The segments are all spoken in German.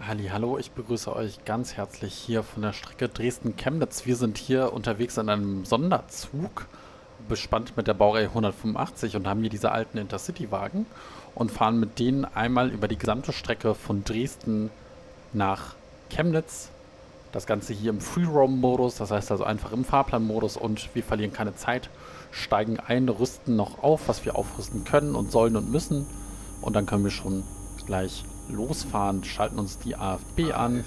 Hallo, ich begrüße euch ganz herzlich hier von der Strecke Dresden-Chemnitz. Wir sind hier unterwegs in einem Sonderzug, bespannt mit der Baureihe 185 und haben hier diese alten Intercity-Wagen und fahren mit denen einmal über die gesamte Strecke von Dresden nach Chemnitz. Das Ganze hier im Free-Roam-Modus, das heißt also einfach im Fahrplan-Modus, und wir verlieren keine Zeit, steigen ein, rüsten noch auf, was wir aufrüsten können und sollen und müssen, und dann können wir schon gleich losfahren, schalten uns die AFB an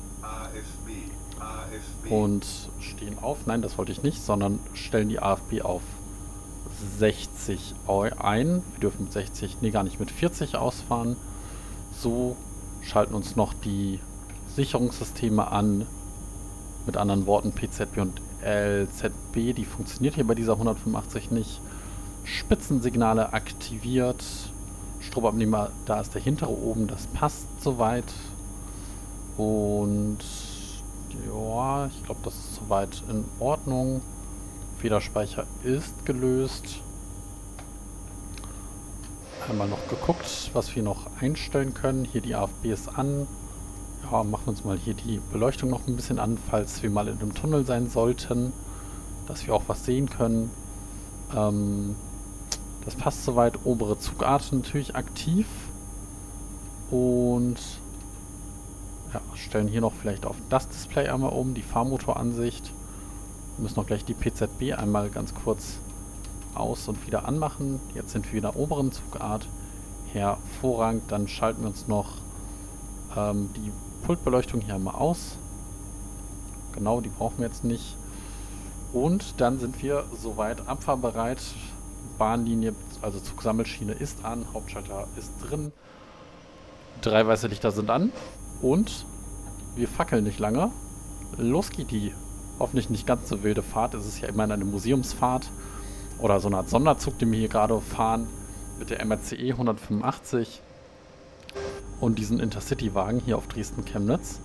und stehen auf. Nein, das wollte ich nicht, sondern stellen die AFB auf 60 ein. Wir dürfen mit 60, nee, gar nicht, mit 40 ausfahren. So, schalten uns noch die Sicherungssysteme an. Mit anderen Worten, PZB und LZB, die funktioniert hier bei dieser 185 nicht. Spitzensignale aktiviert. Stromabnehmer, da ist der hintere oben, das passt soweit. Und ja, ich glaube, das ist soweit in Ordnung. Federspeicher ist gelöst. Einmal noch geguckt, was wir noch einstellen können. Hier die AFB ist an. Ja, machen wir uns mal hier die Beleuchtung noch ein bisschen an, falls wir mal in einem Tunnel sein sollten, dass wir auch was sehen können. Das passt soweit. Obere Zugart natürlich aktiv. Und ja, stellen hier noch vielleicht auf das Display einmal um, die Fahrmotoransicht. Wir müssen noch gleich die PZB einmal ganz kurz aus und wieder anmachen. Jetzt sind wir wieder oberen Zugart. Hervorragend. Dann schalten wir uns noch die Pultbeleuchtung hier einmal aus. Genau, die brauchen wir jetzt nicht. Und dann sind wir soweit abfahrbereit. Bahnlinie, also Zugsammelschiene ist an, Hauptschalter ist drin. 3 weiße Lichter sind an und wir fackeln nicht lange. Los geht die hoffentlich nicht ganz so wilde Fahrt. Es ist ja immerhin eine Museumsfahrt oder so eine Art Sonderzug, den wir hier gerade fahren mit der MRCE 185 und diesen Intercity-Wagen hier auf Dresden-Chemnitz.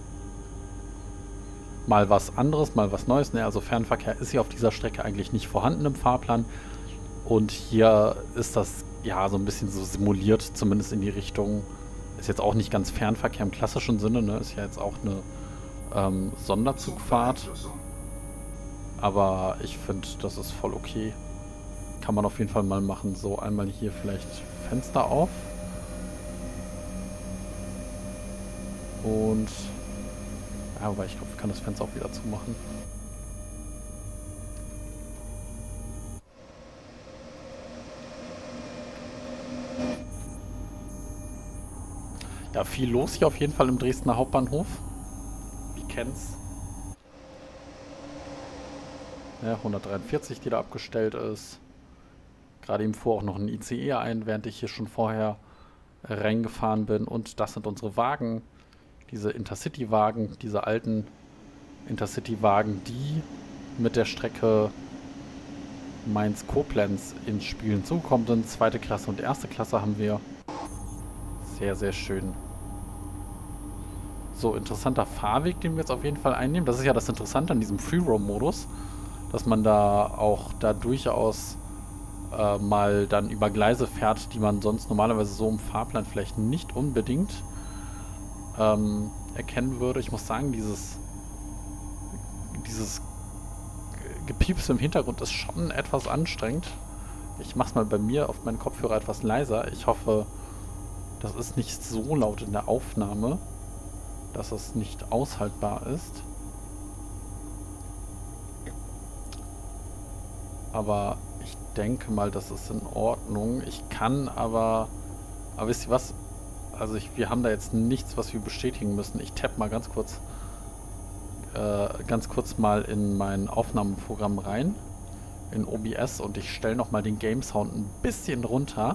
Mal was anderes, mal was Neues. Ne? Also Fernverkehr ist hier auf dieser Strecke eigentlich nicht vorhanden im Fahrplan. Und hier ist das ja so ein bisschen so simuliert, zumindest in die Richtung. Ist jetzt auch nicht ganz Fernverkehr im klassischen Sinne, ne? Ist ja jetzt auch eine Sonderzugfahrt. Aber ich finde, das ist voll okay. Kann man auf jeden Fall mal machen. So, einmal hier vielleicht Fenster auf. Und ja, aber ich glaube, ich kann das Fenster auch wieder zumachen. Ja, viel los hier auf jeden Fall im Dresdner Hauptbahnhof. Wie kennt's? Ja, 143, die da abgestellt ist. Gerade eben fuhr auch noch ein ICE ein, während ich hier schon vorher reingefahren bin. Und das sind unsere Wagen. Diese Intercity-Wagen, diese alten Intercity-Wagen, die mit der Strecke Mainz-Koblenz ins Spiel hinzugekommen sind. 2. Klasse und 1. Klasse haben wir. Sehr, sehr schön. So, interessanter Fahrweg, den wir jetzt auf jeden Fall einnehmen. Das ist ja das Interessante an diesem Free-Roam-Modus, dass man da auch durchaus mal dann über Gleise fährt, die man sonst normalerweise so im Fahrplan vielleicht nicht unbedingt erkennen würde. Ich muss sagen, dieses Gepieps im Hintergrund ist schon etwas anstrengend. Ich mache es mal bei mir auf meinen Kopfhörer etwas leiser. Ich hoffe, das ist nicht so laut in der Aufnahme, dass es nicht aushaltbar ist. Aber ich denke mal, das ist in Ordnung. Ich kann aber wisst ihr was? Also wir haben da jetzt nichts, was wir bestätigen müssen. Ich tappe mal ganz kurz mal in mein Aufnahmeprogramm rein, in OBS, und ich stelle nochmal den Game Sound ein bisschen runter.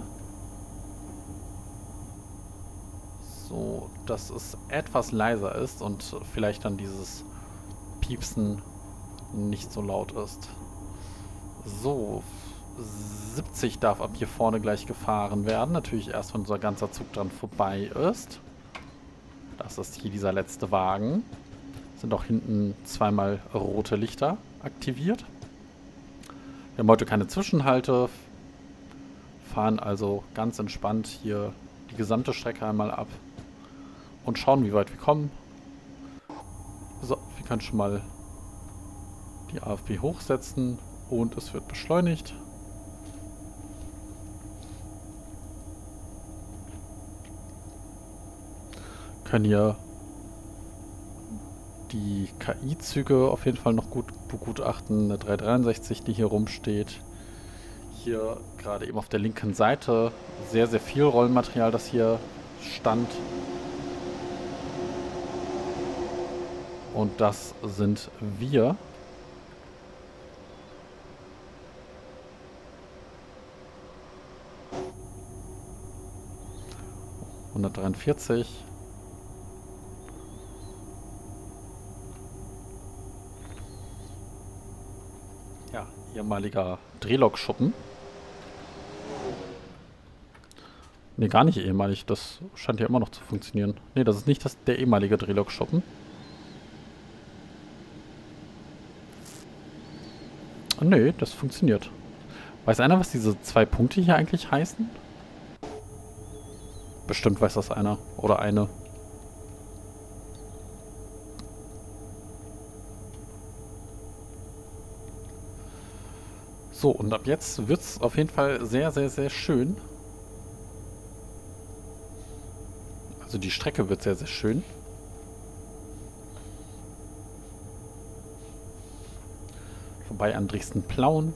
So, dass es etwas leiser ist und vielleicht dann dieses Piepsen nicht so laut ist. So, 70 darf ab hier vorne gleich gefahren werden. Natürlich erst, wenn unser ganzer Zug dran vorbei ist. Das ist hier dieser letzte Wagen. Sind auch hinten zweimal rote Lichter aktiviert. Wir haben heute keine Zwischenhalte. Fahren also ganz entspannt hier die gesamte Strecke einmal ab. und schauen, wie weit wir kommen. So, wir können schon mal die AFB hochsetzen und es wird beschleunigt. Können hier die KI-Züge auf jeden Fall noch gut begutachten. Eine 363, die hier rumsteht. Hier gerade eben auf der linken Seite sehr, sehr viel Rollenmaterial, das hier stand. Und das sind wir. ...143. Ja, ehemaliger Drehlokschuppen. Ne, gar nicht ehemalig. Das scheint ja immer noch zu funktionieren. Ne, das ist nicht der ehemalige Drehlokschuppen. Ne, das funktioniert. Weiß einer, was diese 2 Punkte hier eigentlich heißen? Bestimmt weiß das einer. Oder eine. So, und ab jetzt wird es auf jeden Fall sehr, sehr, sehr schön. Also die Strecke wird sehr, sehr schön. Vorbei an Dresden-Plauen.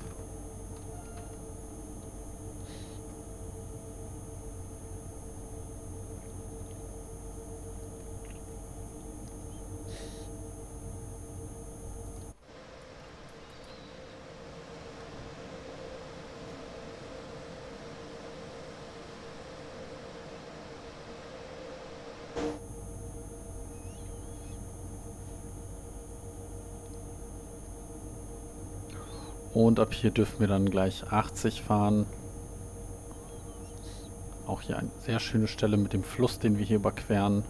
Und ab hier dürfen wir dann gleich 80 fahren. Auch hier eine sehr schöne Stelle mit dem Fluss, den wir hier überqueren.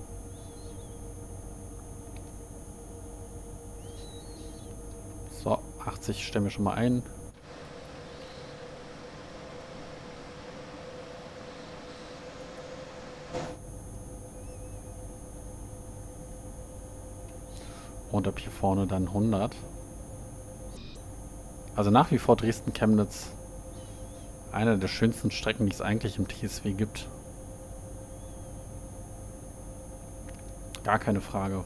So, 80 stellen wir schon mal ein. Und ab hier vorne dann 100. Also nach wie vor Dresden-Chemnitz eine der schönsten Strecken, die es eigentlich im TSW gibt. Gar keine Frage.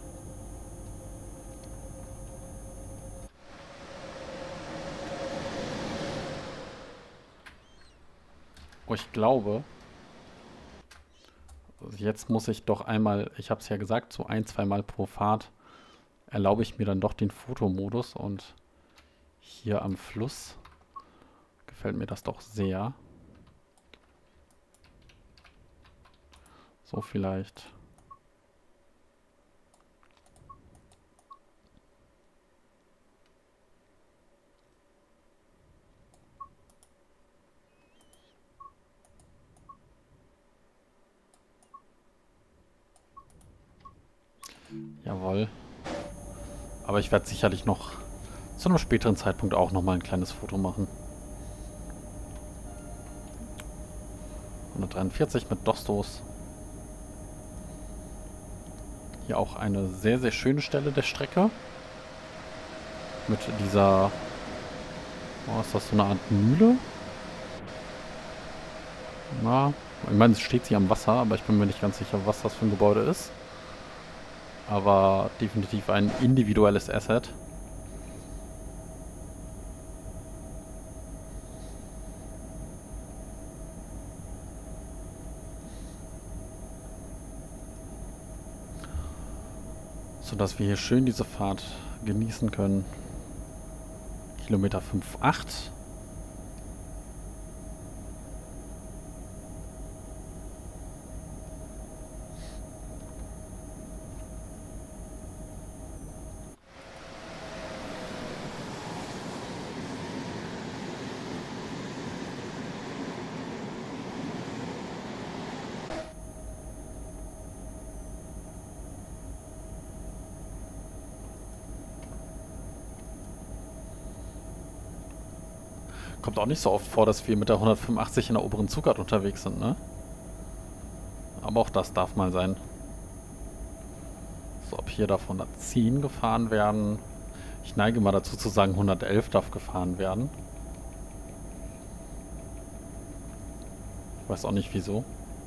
Oh, ich glaube, jetzt muss ich doch einmal, ich habe es ja gesagt, so 1-2 Mal pro Fahrt erlaube ich mir dann doch den Fotomodus und hier am Fluss gefällt mir das doch sehr. So vielleicht. Jawohl. Aber ich werde sicherlich noch zu einem späteren Zeitpunkt auch nochmal ein kleines Foto machen. 143 mit Dostos. Hier auch eine sehr, sehr schöne Stelle der Strecke. Mit dieser... Oh, ist das so eine Art Mühle? Na, ich meine, es steht sie am Wasser, aber ich bin mir nicht ganz sicher, was das für ein Gebäude ist. Aber definitiv ein individuelles Asset. Sodass wir hier schön diese Fahrt genießen können. Kilometer 5,8. Kommt auch nicht so oft vor, dass wir mit der 185 in der oberen Zugart unterwegs sind, ne? Aber auch das darf mal sein. So, ob hier darf 110 gefahren werden. Ich neige mal dazu zu sagen, 111 darf gefahren werden. Ich weiß auch nicht wieso.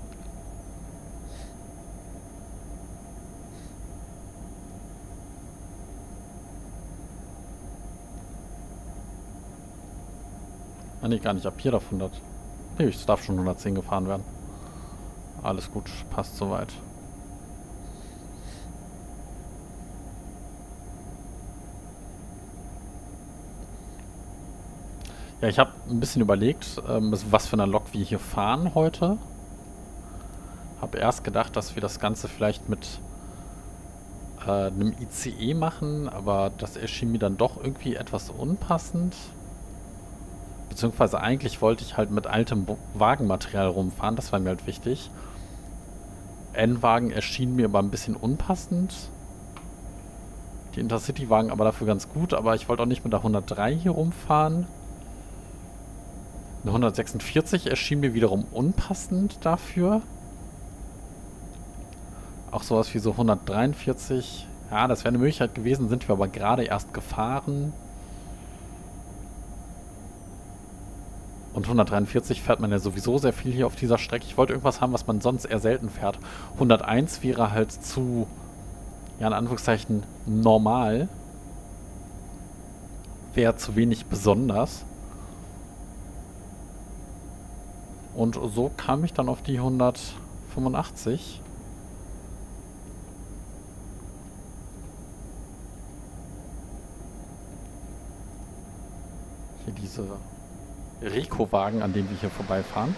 Ah, nee, gar nicht. Ab hier darf 100. Nee, es darf schon 110 gefahren werden. Alles gut, passt soweit. Ja, ich habe ein bisschen überlegt, was für eine Lok wir hier fahren heute. Habe erst gedacht, dass wir das Ganze vielleicht mit einem ICE machen, aber das erschien mir dann doch irgendwie etwas unpassend. Beziehungsweise eigentlich wollte ich halt mit altem Wagenmaterial rumfahren, das war mir halt wichtig. N-Wagen erschienen mir aber ein bisschen unpassend. Die Intercity-Wagen aber dafür ganz gut, aber ich wollte auch nicht mit der 103 hier rumfahren. Eine 146 erschien mir wiederum unpassend dafür. Auch sowas wie so 143. Ja, das wäre eine Möglichkeit gewesen, sind wir aber gerade erst gefahren. Und 143 fährt man ja sowieso sehr viel hier auf dieser Strecke. Ich wollte irgendwas haben, was man sonst eher selten fährt. 101 wäre halt zu, ja in Anführungszeichen, normal. Wäre zu wenig besonders. Und so kam ich dann auf die 185. Hier diese Rico-Wagen, an denen wir hier vorbeifahren.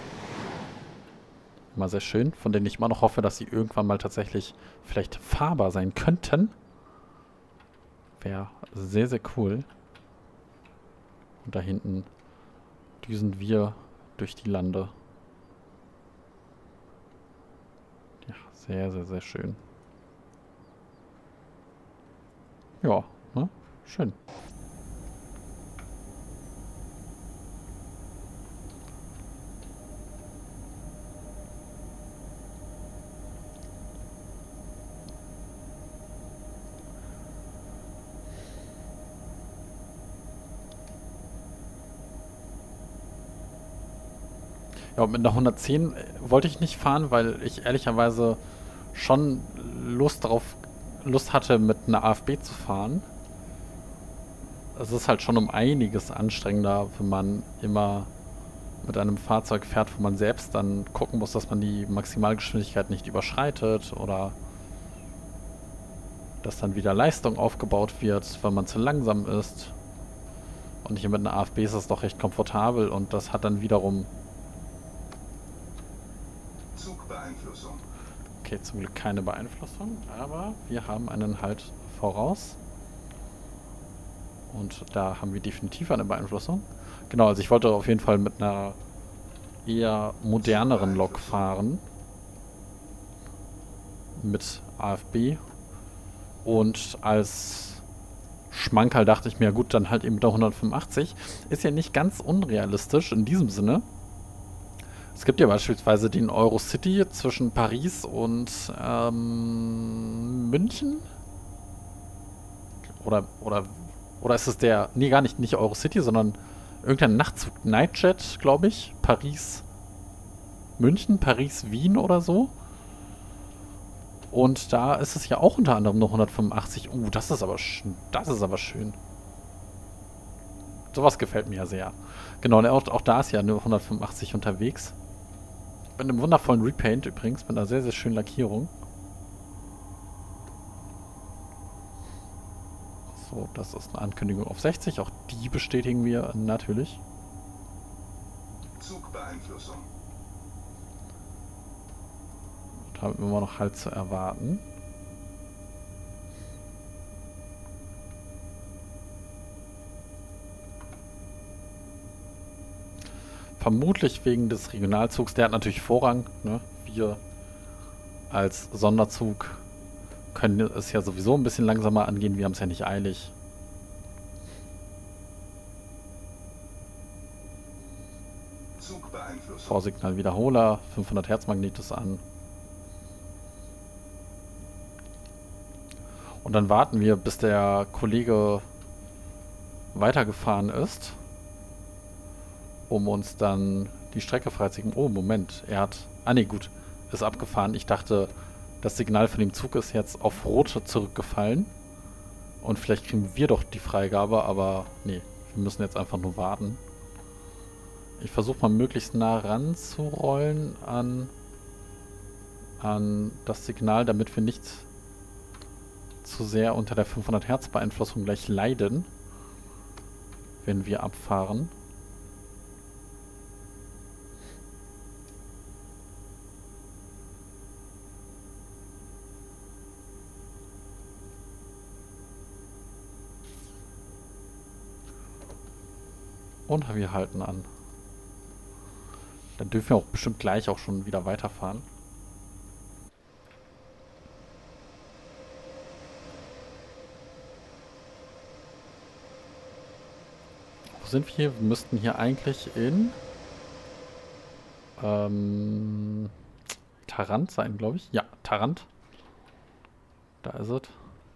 Immer sehr schön, von denen ich immer noch hoffe, dass sie irgendwann mal tatsächlich vielleicht fahrbar sein könnten. Wäre sehr, sehr cool. Und da hinten düsen wir durch die Lande. Ja, sehr, sehr, sehr schön. Ja, ne? Schön. Ja, und mit einer 110 wollte ich nicht fahren, weil ich ehrlicherweise schon Lust hatte, mit einer AFB zu fahren. Es ist halt schon um einiges anstrengender, wenn man immer mit einem Fahrzeug fährt, wo man selbst dann gucken muss, dass man die Maximalgeschwindigkeit nicht überschreitet oder dass dann wieder Leistung aufgebaut wird, weil man zu langsam ist. Und hier mit einer AFB ist es doch recht komfortabel und das hat dann wiederum... Zugbeeinflussung. Okay, zum Glück keine Beeinflussung, aber wir haben einen Halt voraus. Und da haben wir definitiv eine Beeinflussung. Genau, also ich wollte auf jeden Fall mit einer eher moderneren Lok fahren. Mit AFB. Und als Schmankerl dachte ich mir, ja gut, dann halt eben mit der 185. Ist ja nicht ganz unrealistisch in diesem Sinne. Es gibt ja beispielsweise den Eurocity zwischen Paris und München. Oder ist es der... Nee, gar nicht. Nicht Eurocity, sondern irgendein Nachtzug. Nightjet, glaube ich. Paris, München, Paris, Wien oder so. Und da ist es ja auch unter anderem noch 185. Das ist aber schön. Sowas gefällt mir ja sehr. Genau, und auch da ist ja eine 185 unterwegs. Mit einem wundervollen Repaint übrigens, mit einer sehr, sehr schönen Lackierung. So, das ist eine Ankündigung auf 60. Auch die bestätigen wir natürlich. Zugbeeinflussung. Da haben wir immer noch Halt zu erwarten. Vermutlich wegen des Regionalzugs. Der hat natürlich Vorrang. Ne? Wir als Sonderzug können es ja sowieso ein bisschen langsamer angehen. Wir haben es ja nicht eilig. Zugbeeinflussung. Vorsignal Wiederholer. 500 Hertz Magnet ist an. Und dann warten wir, bis der Kollege weitergefahren ist, um uns dann die Strecke freizugeben. Oh, Moment, er hat... Ah, ne, gut, ist abgefahren. Ich dachte, das Signal von dem Zug ist jetzt auf Rot zurückgefallen. Und vielleicht kriegen wir doch die Freigabe, aber nee, wir müssen jetzt einfach nur warten. Ich versuche mal möglichst nah ranzurollen an das Signal, damit wir nicht zu sehr unter der 500 Hertz Beeinflussung gleich leiden, wenn wir abfahren. Und wir halten an. Dann dürfen wir auch bestimmt gleich auch schon wieder weiterfahren. Wo sind wir hier? Wir müssten hier eigentlich in Tarant sein, glaube ich. Ja, Tarant. Da ist es.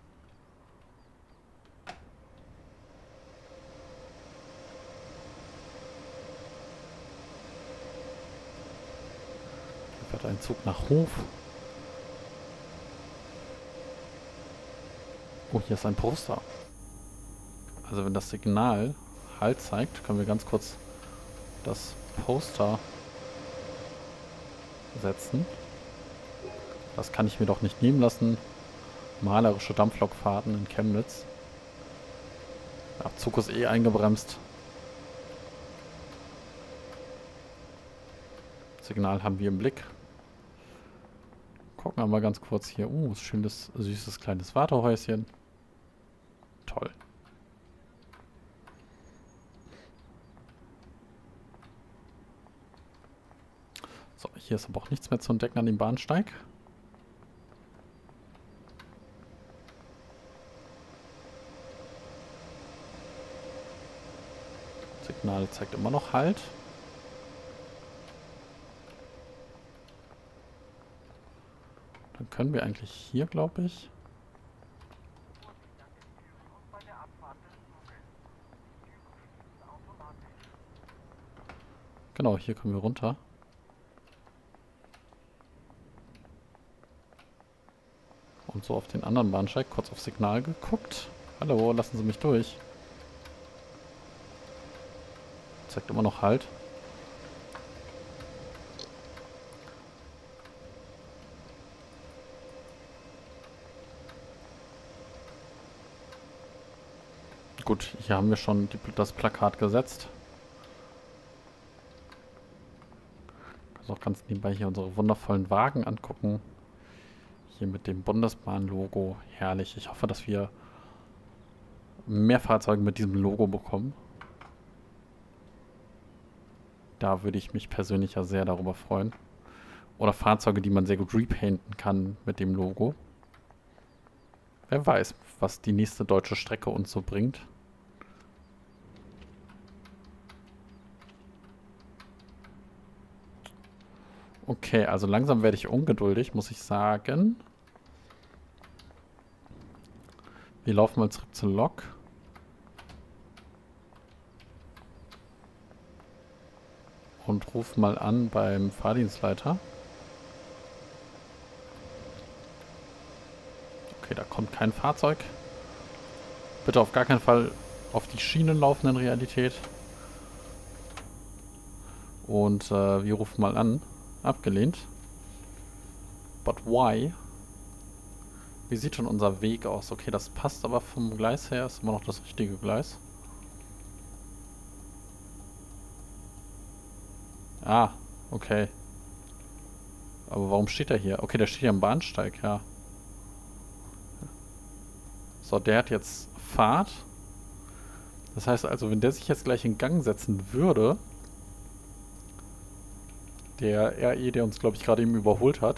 Hier fährt ein Zug nach Hof. Oh, hier ist ein Poster. Also wenn das Signal Halt zeigt, können wir ganz kurz das Poster setzen. Das kann ich mir doch nicht nehmen lassen. Malerische Dampflokfahrten in Chemnitz. Der Zug ist eh eingebremst. Signal haben wir im Blick. Gucken wir mal ganz kurz hier. Schönes, süßes, kleines Wartehäuschen. Toll. So, hier ist aber auch nichts mehr zu entdecken an dem Bahnsteig. Signal zeigt immer noch Halt. Dann können wir eigentlich hier, glaube ich... Genau, hier können wir runter. Und so auf den anderen Bahnsteig, kurz auf Signal geguckt. Hallo, lassen Sie mich durch. Zeigt immer noch Halt. Gut, hier haben wir schon das Plakat gesetzt. Kannst auch ganz nebenbei hier unsere wundervollen Wagen angucken. Hier mit dem Bundesbahn-Logo. Herrlich. Ich hoffe, dass wir mehr Fahrzeuge mit diesem Logo bekommen. Da würde ich mich persönlich ja sehr darüber freuen. Oder Fahrzeuge, die man sehr gut repainten kann mit dem Logo. Wer weiß, was die nächste deutsche Strecke uns so bringt. Okay, also langsam werde ich ungeduldig, muss ich sagen. Wir laufen mal zurück zur Lok. Und rufen mal an beim Fahrdienstleiter. Okay, da kommt kein Fahrzeug. Bitte auf gar keinen Fall auf die Schienen laufen in Realität. Und wir rufen mal an. Abgelehnt. But why? Wie sieht schon unser Weg aus? Okay, das passt aber vom Gleis her. Ist immer noch das richtige Gleis. Ah, okay. Aber warum steht er hier? Okay, der steht hier am Bahnsteig, ja. So, der hat jetzt Fahrt. Das heißt also, wenn der sich jetzt gleich in Gang setzen würde, der RE, der uns, glaube ich, gerade eben überholt hat,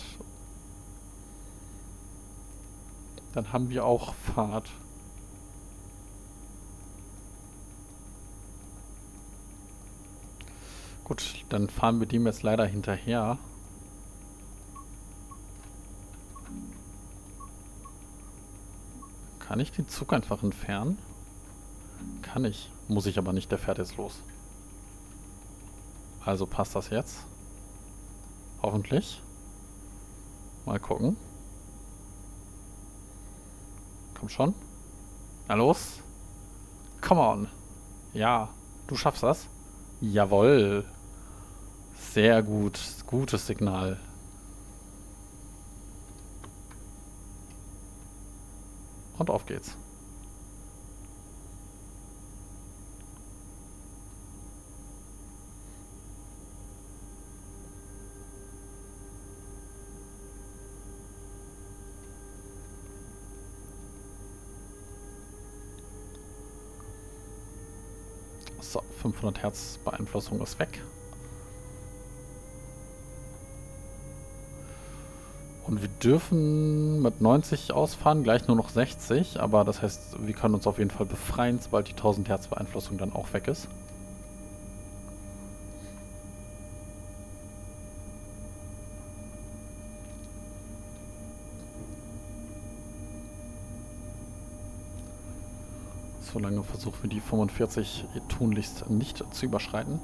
dann haben wir auch Fahrt. Gut, dann fahren wir dem jetzt leider hinterher. Kann ich den Zug einfach entfernen? Kann ich. Muss ich aber nicht, der fährt jetzt los. Also passt das jetzt. Hoffentlich. Mal gucken. Komm schon. Na los. Come on. Ja, du schaffst das. Jawohl. Sehr gut. Gutes Signal. Und auf geht's. So, 500 Hertz Beeinflussung ist weg. Und wir dürfen mit 90 ausfahren, gleich nur noch 60, aber das heißt, wir können uns auf jeden Fall befreien, sobald die 1000 Hertz Beeinflussung dann auch weg ist. Solange versuchen wir die 45 tunlichst nicht zu überschreiten.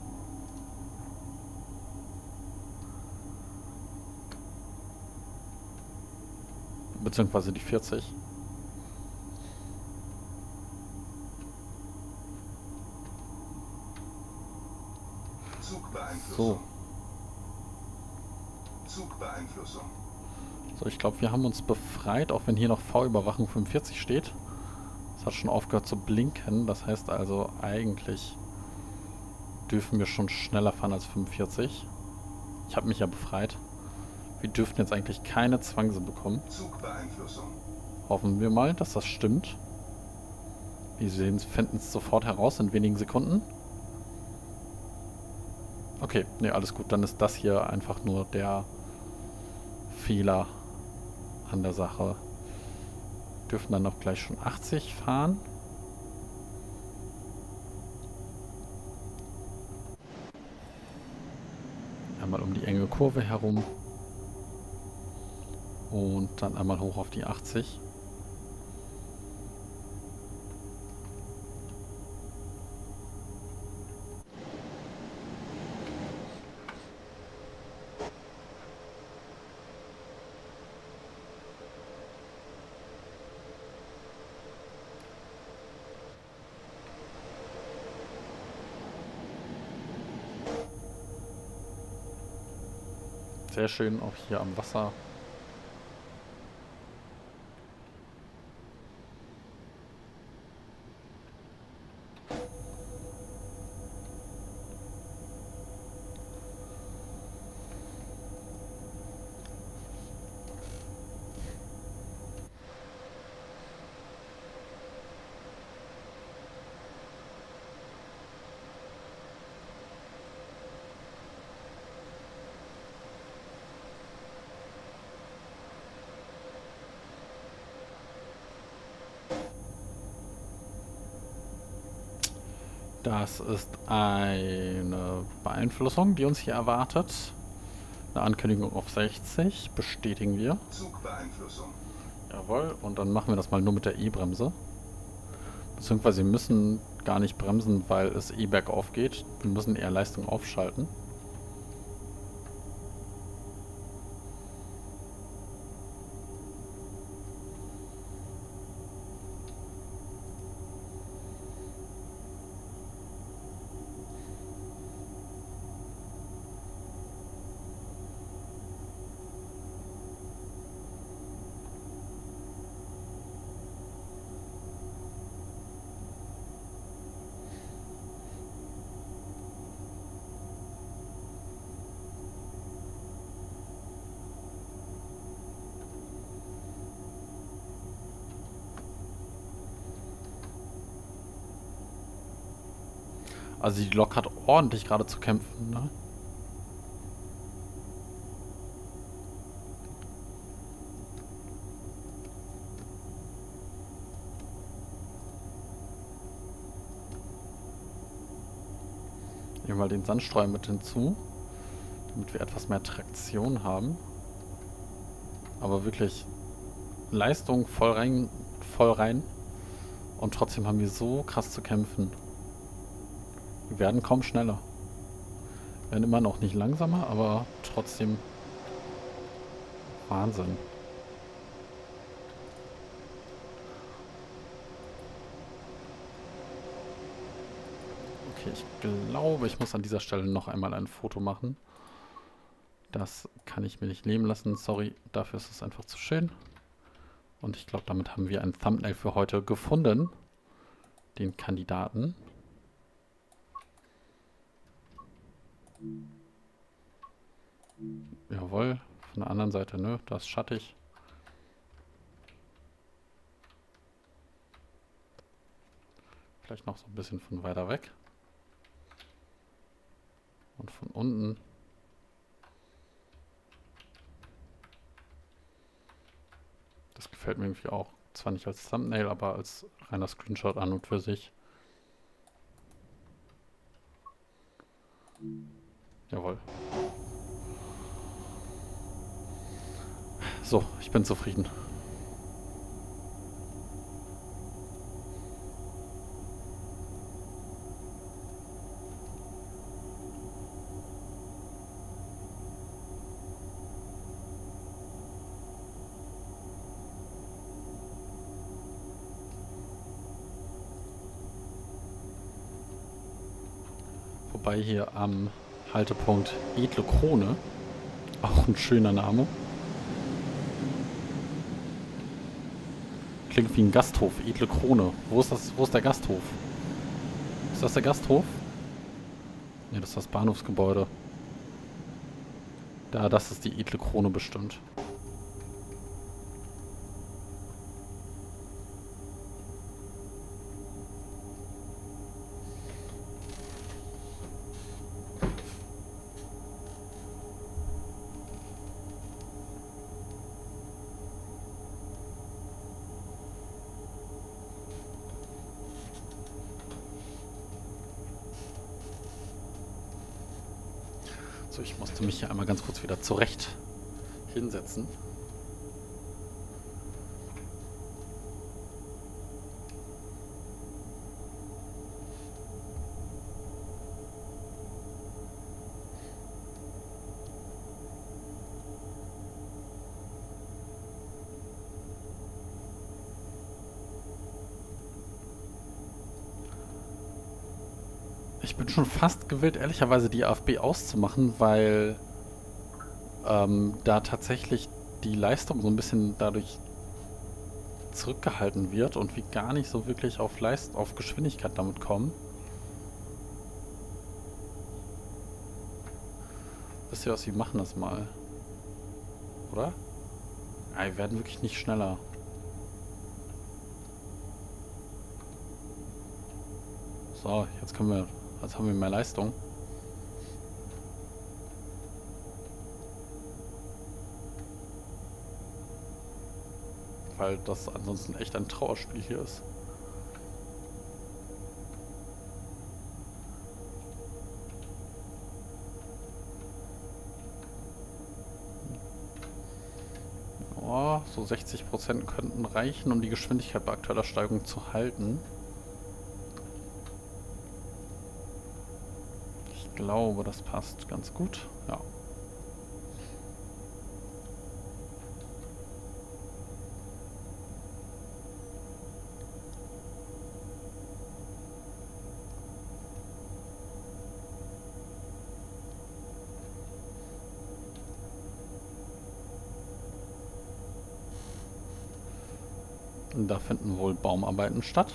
Beziehungsweise die 40. Zugbeeinflussung. Zugbeeinflussung. So, ich glaube, wir haben uns befreit, auch wenn hier noch V-Überwachung 45 steht. Es hat schon aufgehört zu blinken, das heißt also, eigentlich dürfen wir schon schneller fahren als 45. Ich habe mich ja befreit. Wir dürften jetzt eigentlich keine Zwangse bekommen. Zugbeeinflussung. Hoffen wir mal, dass das stimmt. Wir finden es sofort heraus in wenigen Sekunden. Okay, ne, alles gut. Dann ist das hier einfach nur der Fehler an der Sache. Dürfen dann auch gleich schon 80 fahren. Einmal um die enge Kurve herum. Und dann einmal hoch auf die 80. Sehr schön, auch hier am Wasser. Das ist eine Beeinflussung, die uns hier erwartet. Eine Ankündigung auf 60. Bestätigen wir. Zugbeeinflussung. Jawohl. Und dann machen wir das mal nur mit der E-Bremse. Beziehungsweise wir müssen gar nicht bremsen, weil es bergauf geht. Wir müssen eher Leistung aufschalten. Also die Lok hat ordentlich gerade zu kämpfen, ne? Nehmen wir mal den Sandstreuer mit hinzu, damit wir etwas mehr Traktion haben. Aber wirklich Leistung voll voll rein. Und trotzdem haben wir so krass zu kämpfen. Wir werden kaum schneller. Wir werden immer noch nicht langsamer, aber trotzdem Wahnsinn. Okay, ich glaube, ich muss an dieser Stelle noch einmal ein Foto machen. Das kann ich mir nicht nehmen lassen. Sorry, dafür ist es einfach zu schön. Und ich glaube, damit haben wir ein Thumbnail für heute gefunden. Den Kandidaten. Jawohl, von der anderen Seite, ne? Da ist schattig. Vielleicht noch so ein bisschen von weiter weg. Und von unten. Das gefällt mir irgendwie auch. Zwar nicht als Thumbnail, aber als reiner Screenshot an und für sich. Jawohl. So, ich bin zufrieden. Wobei hier am Haltepunkt Edle Krone, auch ein schöner Name, klingt wie ein Gasthof, Edle Krone. Wo ist das? Wo ist der Gasthof? Ist das der Gasthof? Ne, das ist das Bahnhofsgebäude. Da, das ist die Edle Krone bestimmt. So, ich musste mich hier einmal ganz kurz wieder zurecht hinsetzen. Ich bin schon fast gewillt, ehrlicherweise die AFB auszumachen, weil da tatsächlich die Leistung so ein bisschen dadurch zurückgehalten wird und wir gar nicht so wirklich auf auf Geschwindigkeit damit kommen. Wisst ihr was, wir machen das mal. Oder? Ja, wir werden wirklich nicht schneller. So, jetzt haben wir mehr Leistung. Weil das ansonsten echt ein Trauerspiel hier ist. Oh, so 60% könnten reichen, um die Geschwindigkeit bei aktueller Steigung zu halten. Ich glaube, das passt ganz gut. Ja. Und da finden wohl Baumarbeiten statt.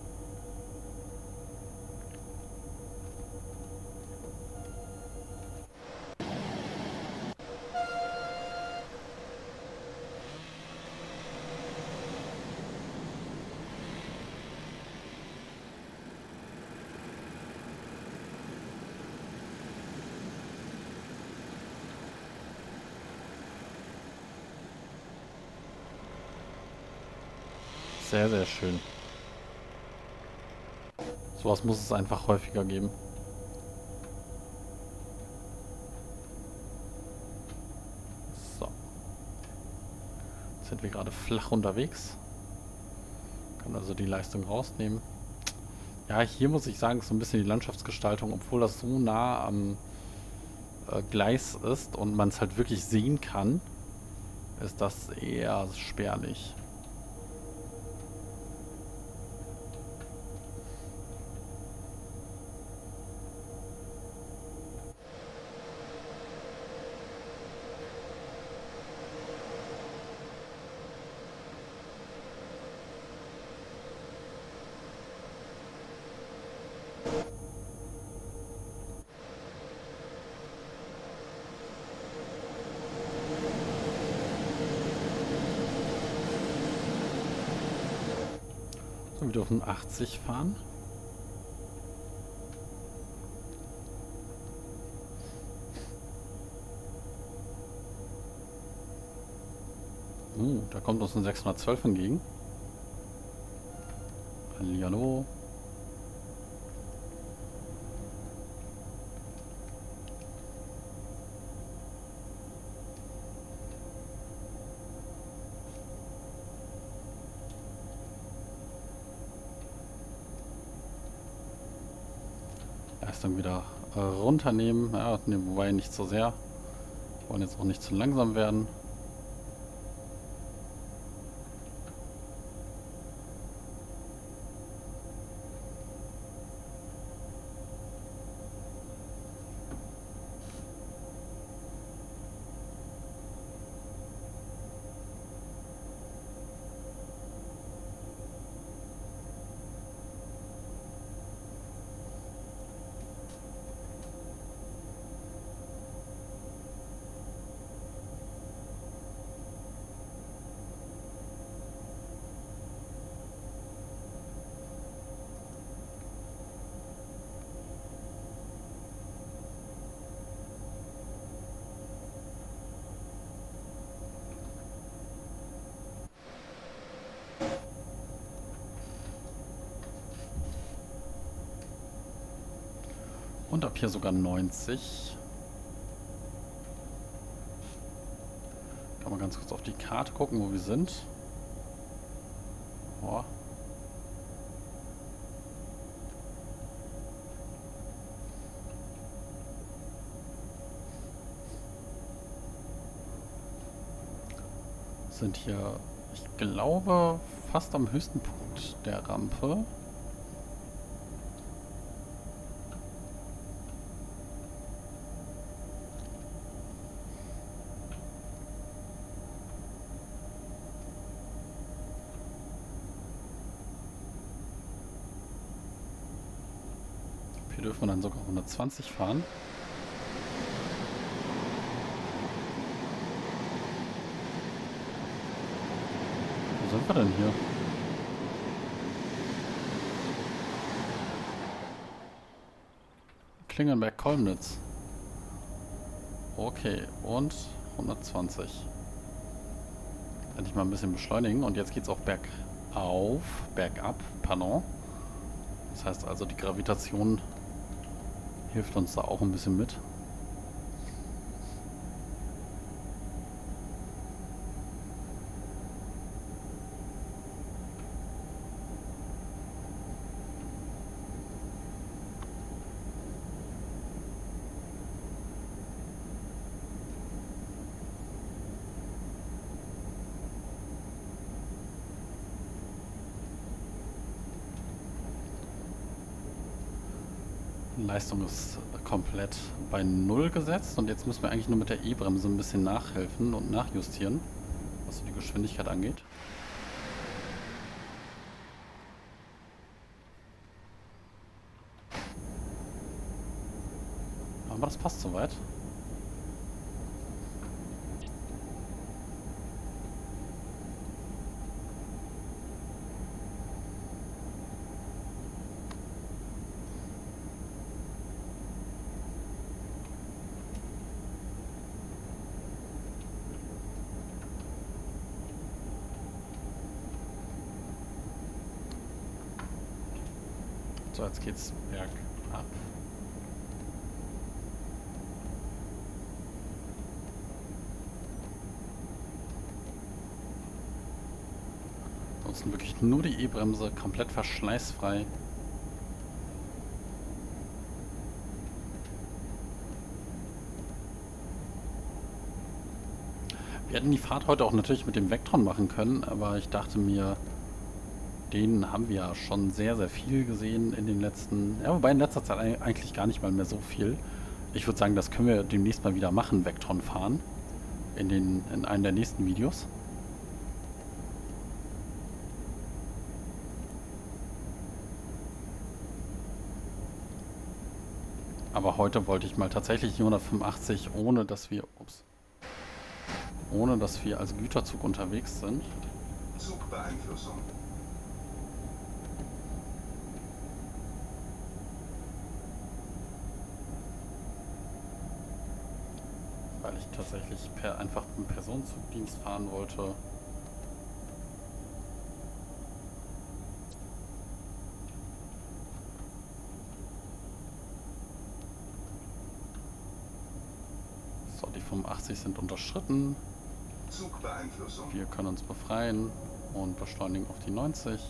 Sehr, sehr schön. Sowas muss es einfach häufiger geben. So. Jetzt sind wir gerade flach unterwegs. Kann also die Leistung rausnehmen. Ja, hier muss ich sagen, ist so ein bisschen die Landschaftsgestaltung, obwohl das so nah am Gleis ist und man es halt wirklich sehen kann, ist das eher spärlich. So, wir dürfen 80 fahren. Da kommt uns ein 612 entgegen. Hallihallo. Leistung wieder runternehmen. Ja, ne, wobei nicht so sehr. Wir wollen jetzt auch nicht zu langsam werden. Und ab hier sogar 90. Kann man ganz kurz auf die Karte gucken, wo wir sind. Boah. Sind hier, ich glaube, fast am höchsten Punkt der Rampe. Hier dürfen wir dann sogar 120 fahren. Wo sind wir denn hier? Klingenberg-Kolmnitz. Okay, und 120. Endlich mal ein bisschen beschleunigen. Und jetzt geht es auch bergab, pardon. Das heißt also, die Gravitation hilft uns da auch ein bisschen mit. Leistung ist komplett bei 0 gesetzt und jetzt müssen wir eigentlich nur mit der E-Bremse ein bisschen nachhelfen und nachjustieren, was so die Geschwindigkeit angeht. Aber das passt soweit. So, jetzt geht's bergab. benutzen wirklich nur die E-Bremse, komplett verschleißfrei. Wir hätten die Fahrt heute auch natürlich mit dem Vectron machen können, aber ich dachte mir, den haben wir ja schon sehr, sehr viel gesehen in den letzten... Ja, wobei in letzter Zeit eigentlich gar nicht mal mehr so viel. Ich würde sagen, das können wir demnächst mal wieder machen, Vectron fahren. In einem der nächsten Videos. Aber heute wollte ich mal tatsächlich die 185, ohne dass wir als Güterzug unterwegs sind. Zugbeeinflussung. Weil ich tatsächlich einfach einen Personenzugdienst fahren wollte. So, die 85 sind unterschritten. Zugbeeinflussung. Wir können uns befreien und beschleunigen auf die 90.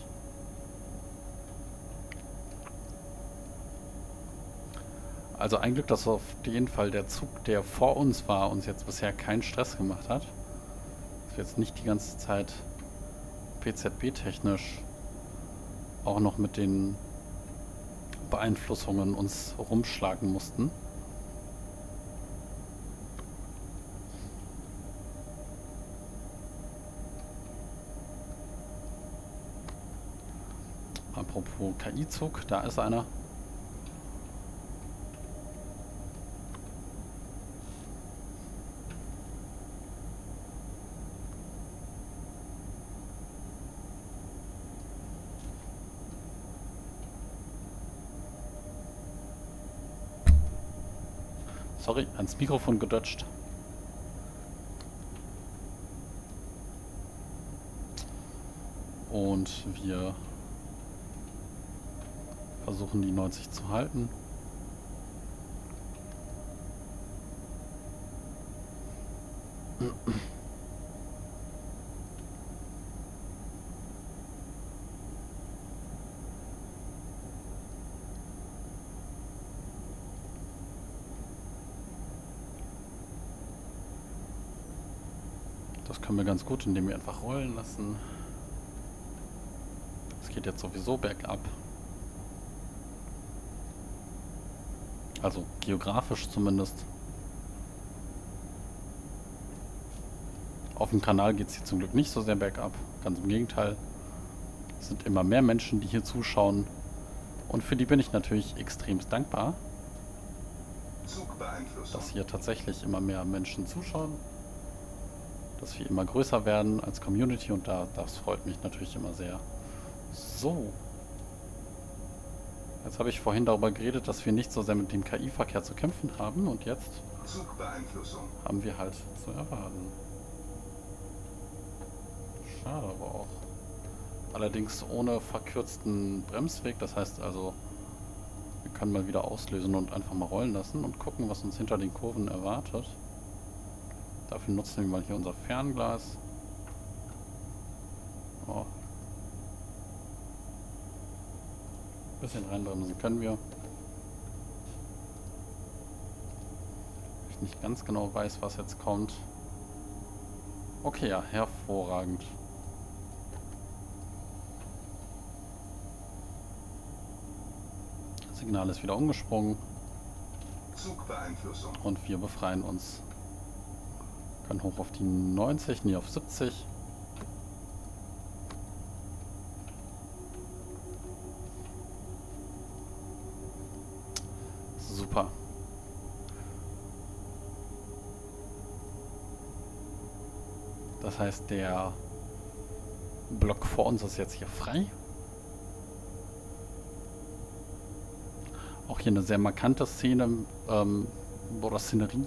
Also ein Glück, dass auf jeden Fall der Zug, der vor uns war, uns jetzt bisher keinen Stress gemacht hat. Dass wir jetzt nicht die ganze Zeit PZB-technisch auch noch mit den Beeinflussungen uns rumschlagen mussten. Apropos KI-Zug, da ist einer. Sorry, ans Mikrofon gedutscht. Und wir versuchen die 90 zu halten. Das können wir ganz gut, indem wir einfach rollen lassen. Es geht jetzt sowieso bergab. Also geografisch zumindest. Auf dem Kanal geht es hier zum Glück nicht so sehr bergab. Ganz im Gegenteil. Es sind immer mehr Menschen, die hier zuschauen. Und für die bin ich natürlich extremst dankbar, dass hier tatsächlich immer mehr Menschen zuschauen. Dass wir immer größer werden als Community und das freut mich natürlich immer sehr. So. Jetzt habe ich vorhin darüber geredet, dass wir nicht so sehr mit dem KI-Verkehr zu kämpfen haben und jetzt haben wir halt zu erwarten. Schade aber auch. Allerdings ohne verkürzten Bremsweg, das heißt also, wir können mal wieder auslösen und einfach mal rollen lassen und gucken, was uns hinter den Kurven erwartet. Dafür nutzen wir mal hier unser Fernglas. Oh. Ein bisschen reinbremsen können wir. Ich nicht ganz genau weiß, was jetzt kommt. Okay, ja, hervorragend. Das Signal ist wieder umgesprungen. Zugbeeinflussung. Und wir befreien uns. Können hoch auf die 90, nie auf 70. Super. Das heißt, der Block vor uns ist jetzt hier frei. Auch hier eine sehr markante Szene oder Szenerie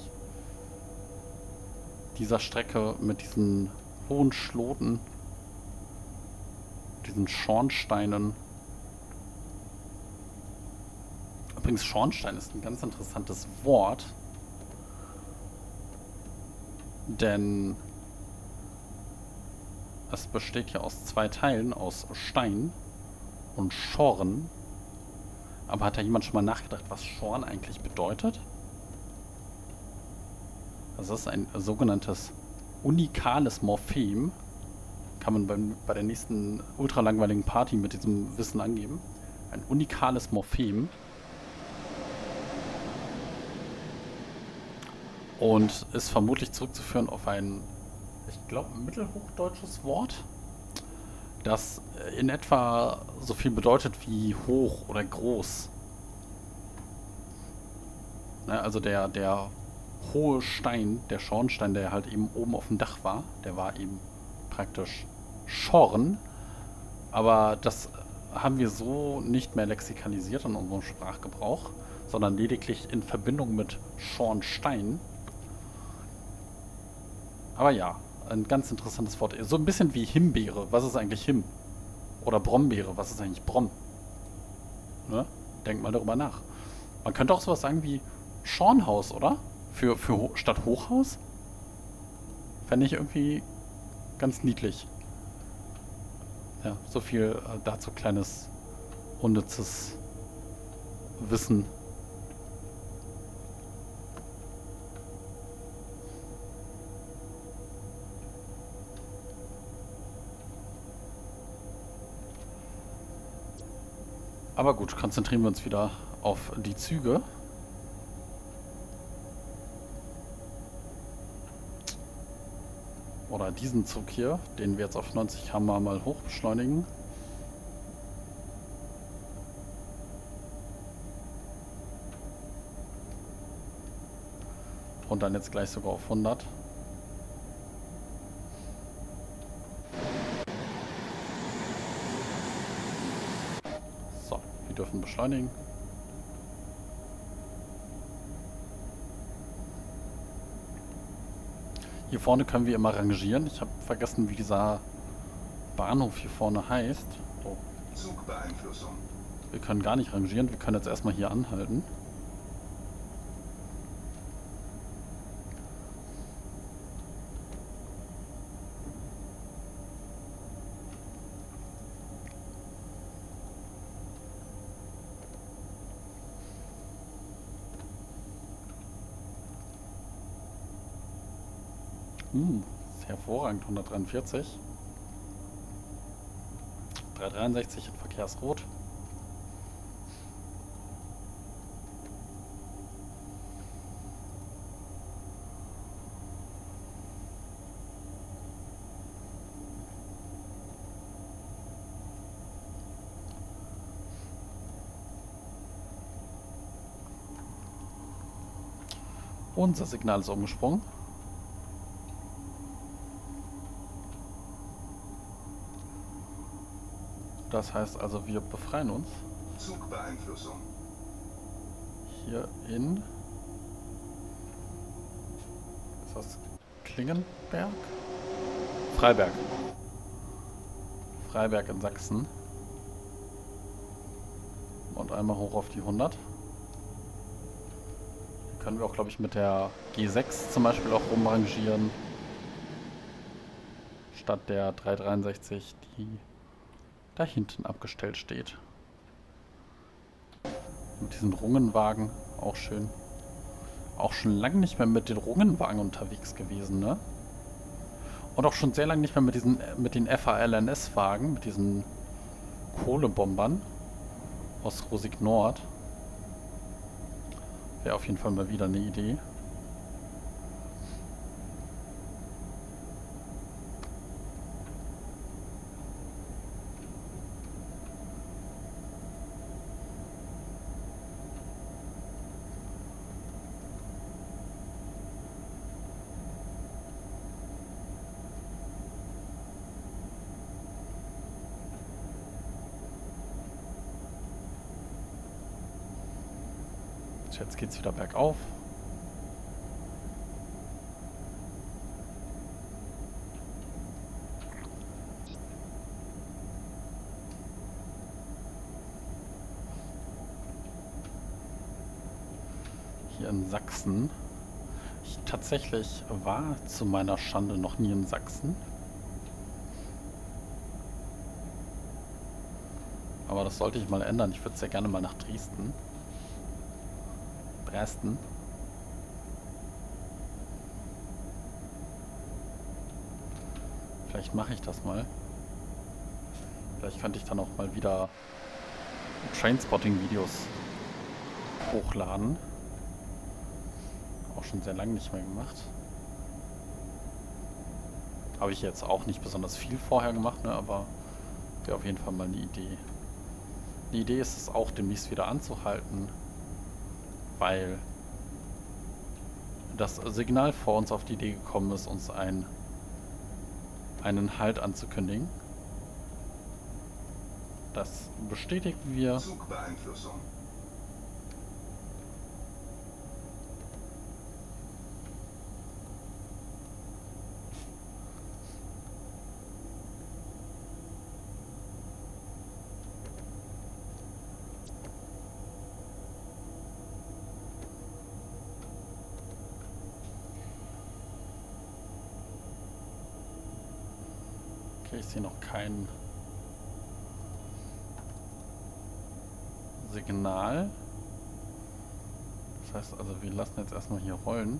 dieser Strecke mit diesen hohen Schloten, diesen Schornsteinen. Übrigens, Schornstein ist ein ganz interessantes Wort, denn Es besteht ja aus 2 Teilen, aus Stein und Schorn. Aber hat da jemand schon mal nachgedacht, was Schorn eigentlich bedeutet? Das ist ein sogenanntes unikales Morphem. Kann man bei der nächsten ultralangweiligen Party mit diesem Wissen angeben. Ein unikales Morphem. Und ist vermutlich zurückzuführen auf ein, ich glaube, mittelhochdeutsches Wort, das in etwa so viel bedeutet wie hoch oder groß. Ne, also der hohe Stein, der Schornstein, der halt eben oben auf dem Dach war, der war eben praktisch Schorn. Aber das haben wir so nicht mehr lexikalisiert in unserem Sprachgebrauch, sondern lediglich in Verbindung mit Schornstein. Aber ja, ein ganz interessantes Wort. So ein bisschen wie Himbeere. Was ist eigentlich Him? Oder Brombeere. Was ist eigentlich Brom? Ne? Denk mal darüber nach. Man könnte auch sowas sagen wie Schornhaus, oder? Für statt Hochhaus? Fände ich irgendwie ganz niedlich. Ja, so viel dazu kleines unnützes Wissen. Aber gut, konzentrieren wir uns wieder auf die Züge. Oder diesen Zug hier, den wir jetzt auf 90 km/h mal hoch beschleunigen. Und dann jetzt gleich sogar auf 100. So, wir dürfen beschleunigen. Hier vorne können wir immer rangieren. Ich habe vergessen, wie dieser Bahnhof hier vorne heißt. Oh. Zugbeeinflussung. Wir können gar nicht rangieren. Wir können jetzt erstmal hier anhalten. Ist hervorragend, 143. 363 in Verkehrsrot. Unser Signal ist umgesprungen. Das heißt also, wir befreien uns. Zugbeeinflussung. Hier in... Ist das Klingenberg? Freiberg. Freiberg in Sachsen. Und einmal hoch auf die 100. Hier können wir auch, glaube ich, mit der G6 zum Beispiel auch rumrangieren. Statt der 363, die da hinten abgestellt steht. Mit diesen Rungenwagen, auch schön. Auch schon lange nicht mehr mit den Rungenwagen unterwegs gewesen, ne? Und auch schon sehr lange nicht mehr mit den FALNS-Wagen, mit diesen Kohlebombern aus Rosig Nord. Wäre auf jeden Fall mal wieder eine Idee. Jetzt geht's wieder bergauf. Hier in Sachsen. Ich tatsächlich war zu meiner Schande noch nie in Sachsen. Aber das sollte ich mal ändern. Ich würde sehr gerne mal nach Dresden. Dresden. Vielleicht mache ich das mal. Vielleicht könnte ich dann auch mal wieder Trainspotting-Videos hochladen. Auch schon sehr lange nicht mehr gemacht. Habe ich jetzt auch nicht besonders viel vorher gemacht, ne? Aber wäre auf jeden Fall mal eine Idee. Die Idee ist es auch demnächst wieder anzuhalten, weil das Signal vor uns auf die Idee gekommen ist, uns einen Halt anzukündigen. Das bestätigen wir. Zugbeeinflussung. Okay, ich sehe noch kein Signal. Das heißt also, wir lassen jetzt erstmal hier rollen.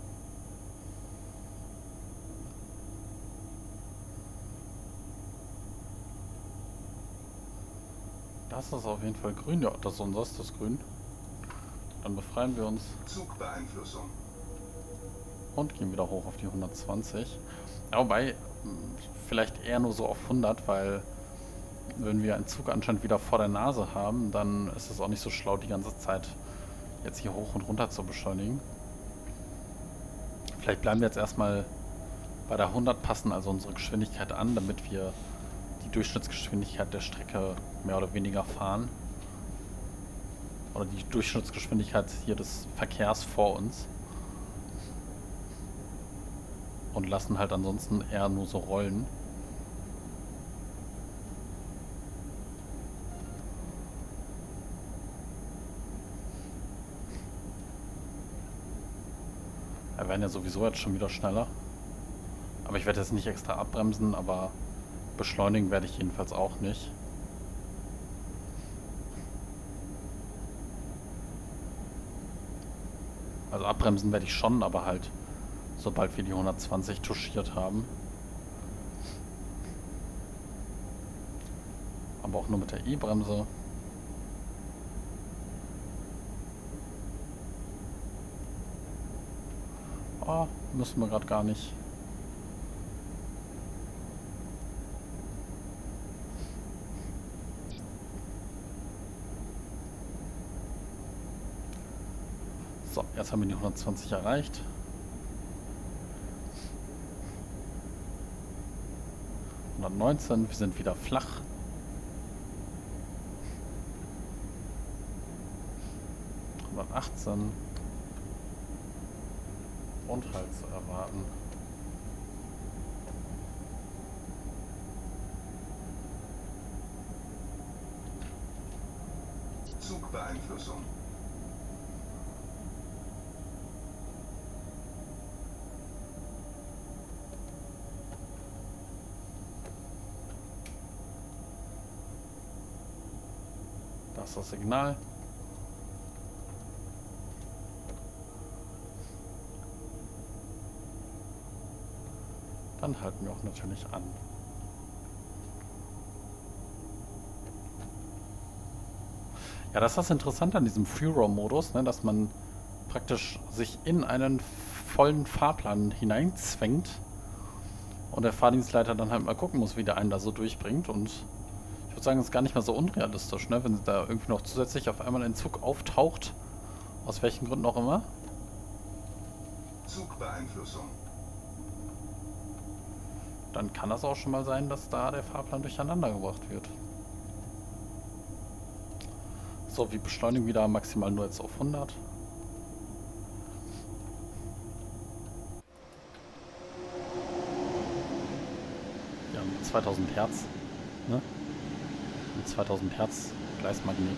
Das ist auf jeden Fall grün. Ja, das ist unser, das grün. Dann befreien wir uns. Zugbeeinflussung. Und gehen wieder hoch auf die 120. Ja, wobei, vielleicht eher nur so auf 100, weil wenn wir einen Zug anscheinend wieder vor der Nase haben, dann ist es auch nicht so schlau, die ganze Zeit jetzt hier hoch und runter zu beschleunigen. Vielleicht bleiben wir jetzt erstmal bei der 100, passen also unsere Geschwindigkeit an, damit wir die Durchschnittsgeschwindigkeit der Strecke mehr oder weniger fahren. Oder die Durchschnittsgeschwindigkeit hier des Verkehrs vor uns. Und lassen halt ansonsten eher nur so rollen. Wir werden ja sowieso jetzt schon wieder schneller. Aber ich werde jetzt nicht extra abbremsen, aber beschleunigen werde ich jedenfalls auch nicht. Also abbremsen werde ich schon, aber halt sobald wir die 120 touchiert haben. Aber auch nur mit der E-Bremse. Oh, müssen wir gerade gar nicht. So, jetzt haben wir die 120 erreicht. Wir sind wieder flach. Und halt zu erwarten. Zugbeeinflussung. Das ist das Signal. Dann halten wir auch natürlich an. Ja, das ist das Interessante an diesem Free-Roam-Modus, ne, dass man praktisch sich in einen vollen Fahrplan hineinzwängt und der Fahrdienstleiter dann halt mal gucken muss, wie der einen da so durchbringt. Und ich würde sagen, das ist gar nicht mal so unrealistisch, ne, wenn da irgendwie noch zusätzlich auf einmal ein Zug auftaucht, aus welchen Gründen auch immer. Zugbeeinflussung. Dann kann das auch schon mal sein, dass da der Fahrplan durcheinander gebracht wird. So, wir beschleunigen wieder maximal nur jetzt auf 100. Ja, mit 2000 Hertz. Ne? Mit 2000 Hertz Gleismagnet.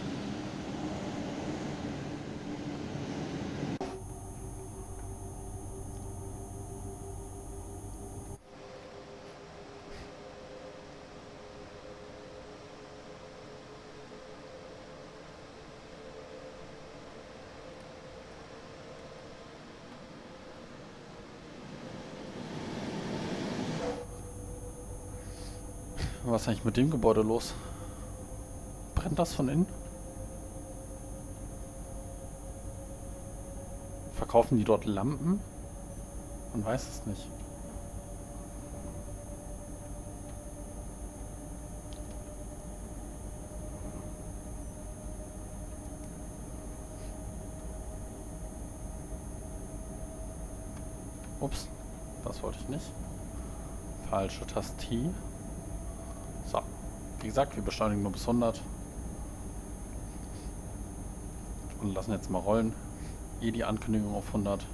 Was ist eigentlich mit dem Gebäude los? Brennt das von innen? Verkaufen die dort Lampen? Man weiß es nicht. Ups, das wollte ich nicht. Falsche Taste. So, wie gesagt, wir beschleunigen nur bis 100. Und lassen jetzt mal rollen. Die Ankündigung auf 100.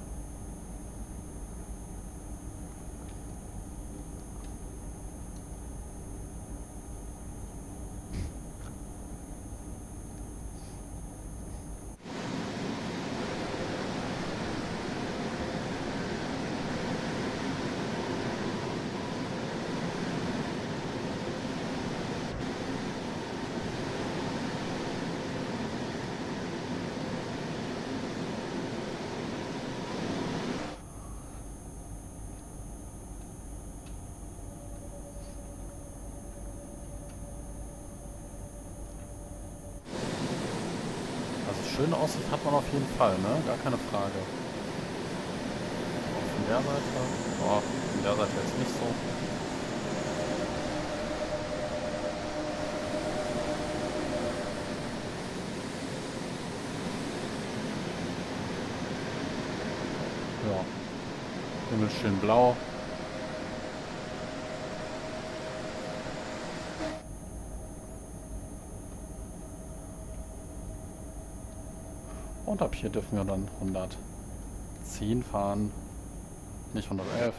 Schöne Aussicht hat man auf jeden Fall, ne? Gar keine Frage. Auch von der Seite. Oh, von der Seite jetzt nicht so. Ja. Himmel schön blau. Und ab hier dürfen wir dann 110 fahren, nicht 111.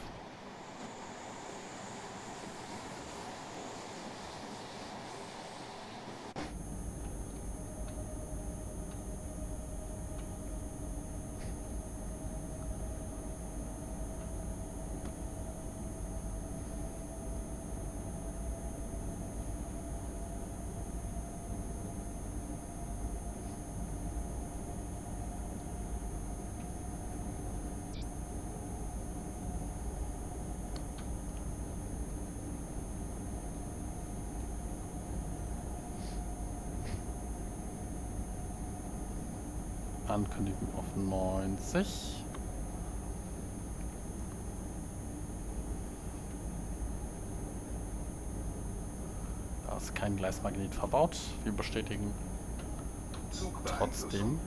Ankündigung auf 90. Da ist kein Gleismagnet verbaut. Wir bestätigen trotzdem.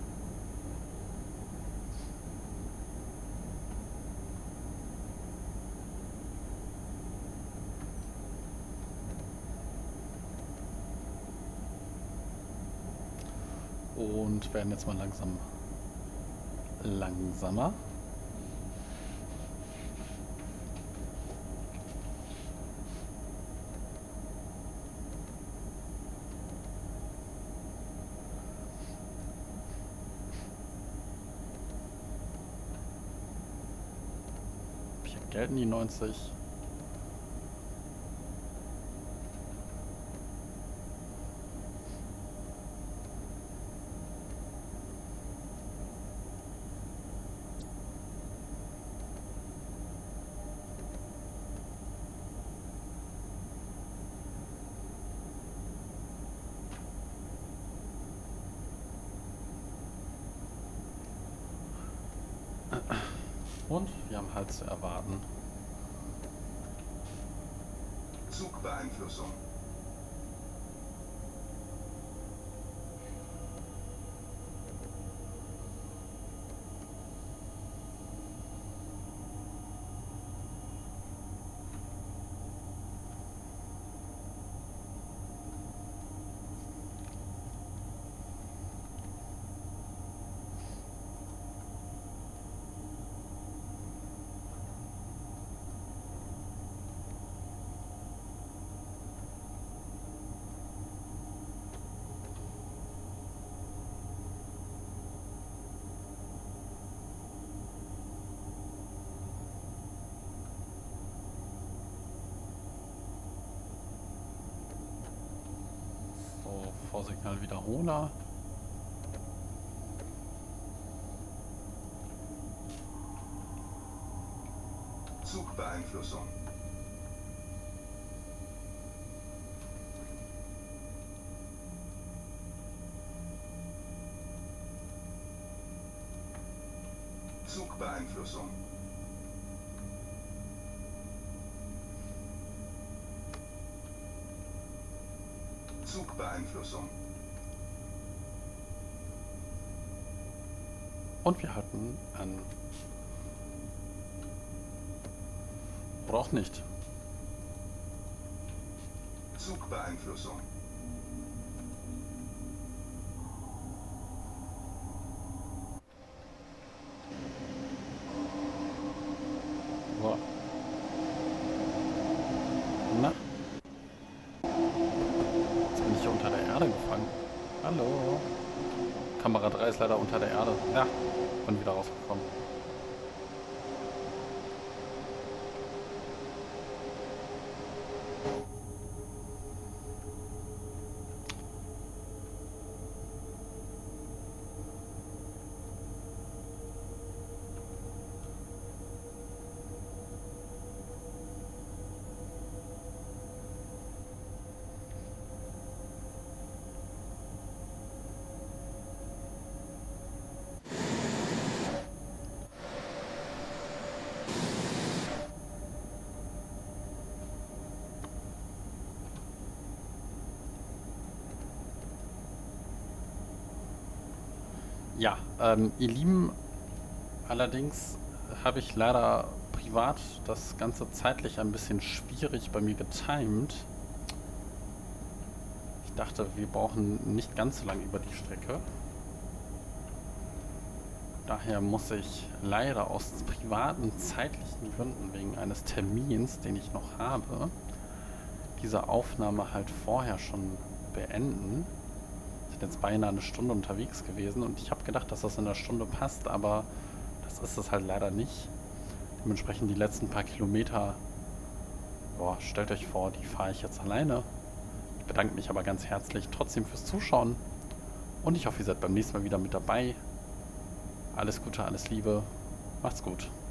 Und werden jetzt mal langsamer. Hier gelten die 90. Und wir haben halt zu erwarten. Zugbeeinflussung. Vorsignal Wiederholer. Zugbeeinflussung. Zugbeeinflussung. Zugbeeinflussung. Und wir hatten an... Braucht nicht. Zugbeeinflussung. Boah. Na? Jetzt bin ich hier unter der Erde gefangen. Hallo. Kamera 3 ist leider unter der Erde. Ja, bin wieder rausgekommen. Ja, ihr Lieben, allerdings habe ich leider privat das Ganze zeitlich ein bisschen schwierig bei mir getimt. Ich dachte, wir brauchen nicht ganz so lange über die Strecke. Daher muss ich leider aus privaten, zeitlichen Gründen, wegen eines Termins, den ich noch habe, diese Aufnahme halt vorher schon beenden. Ich bin jetzt beinahe eine Stunde unterwegs gewesen und ich habe gedacht, dass das in einer Stunde passt, aber das ist es halt leider nicht. Dementsprechend die letzten paar Kilometer, boah, stellt euch vor, die fahre ich jetzt alleine. Ich bedanke mich aber ganz herzlich trotzdem fürs Zuschauen und ich hoffe, ihr seid beim nächsten Mal wieder mit dabei. Alles Gute, alles Liebe, macht's gut.